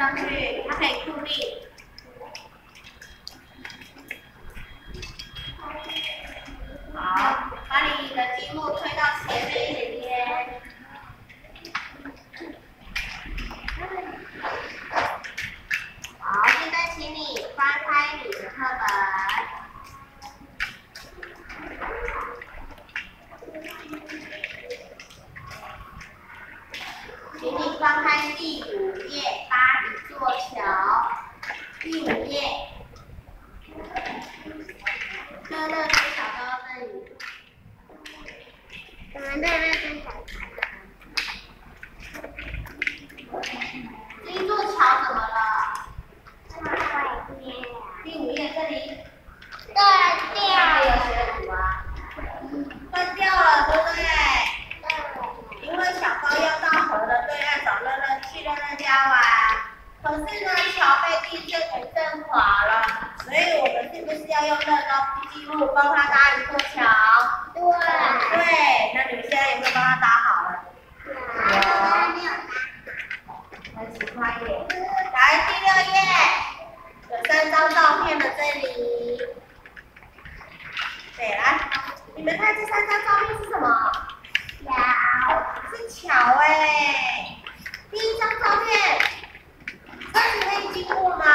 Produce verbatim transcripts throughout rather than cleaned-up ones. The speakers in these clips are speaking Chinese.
上去，它可以固定。好，把你的积木推到前面一点点。好，现在请你翻开你的课本。 请你翻开第五页，搭一座桥。第五页，乐乐跟小高这里。 怎么乐乐跟小高？ 这座桥怎么了？ 这么坏掉。 第五页这里。 断掉有了。 写什么啊？断掉了，对不对？ 因为小高要到河的对岸找乐乐去乐乐家玩，可是呢桥被地震给震垮了，所以我们是不是要用乐高积木帮他搭一座桥？ 对。 对，那你们现在有没有帮他搭好了？ 有。没有搭。 再勤快一点。来第六页，有三张照片的这里。对，来，你们看这三张照片是什么？ 桥是桥哎，第一张照片，车子可以经过吗？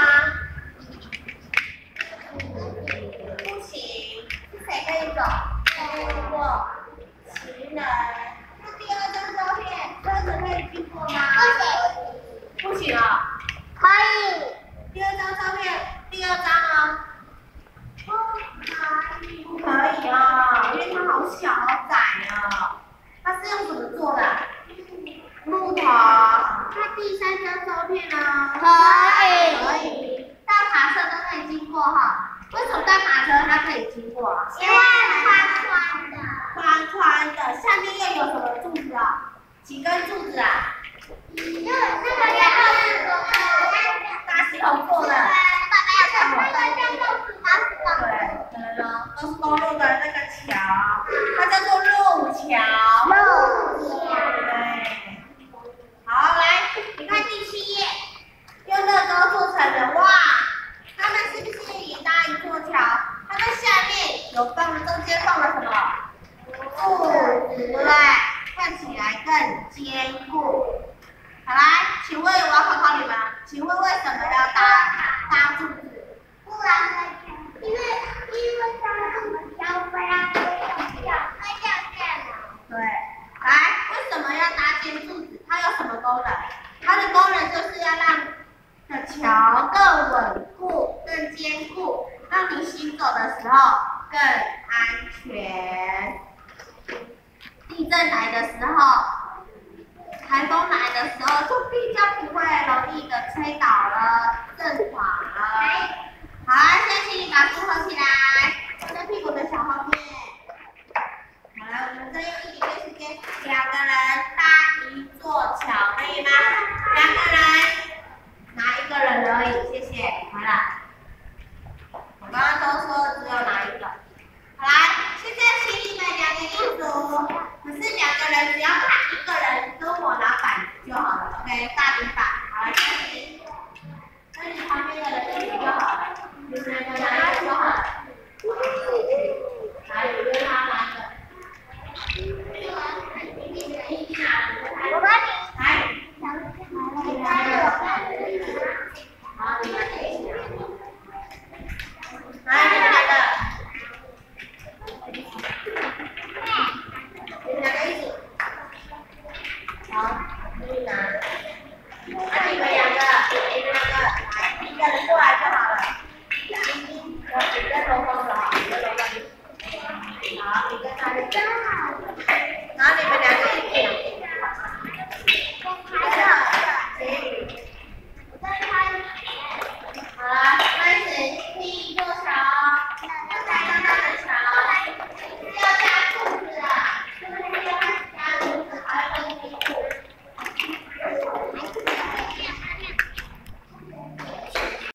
不行，是谁可以走？可以经过，行人。那第二张照片，车子可以经过吗？不行，不行啊。 可以。 第二张照片，第二张啊。 不可以。 不可以啊，因为它好小好窄啊。 它是用什么做的？木头。那第三张照片呢？ 可以。 可以。大卡车都可以经过哈。为什么大卡车它可以经过啊？ 因为宽宽的。 宽宽的，下面又有什么柱子啊？几根柱子啊？ 就那个要那个大石头做的。 爸爸要那个叫做什么？ 对，对了，高速公路的那个桥，它叫做路桥。 路桥。 对，好，来，你看第七页，用乐高做成的，哇，他们是不是也搭一座桥？它在下面有放，中间放了什么？柱子，对不对？看起来更坚固。好，来，请问我要考考你们，请问为什么要搭搭柱子？ 不然会因为因为它这么高，不然会掉会掉线了。 对。 来，为什么要搭建柱子？它有什么功能？它的功能就是要让的桥更稳固、更坚固，让你行走的时候更安全。地震来的时候，台风来的时候，就比较不会容易的吹倒了、震垮了。好，现在请你把书合起来，放在屁股的小后面。 好来，我们再用一点点时间，两个人搭一座桥，可以吗？两个人，拿一个人而已，谢谢。好了，我刚刚都说了只有拿一个。好来，现在请你们两个一组，可是两个人只要看一个人跟我拿板子就好了 ，OK？大比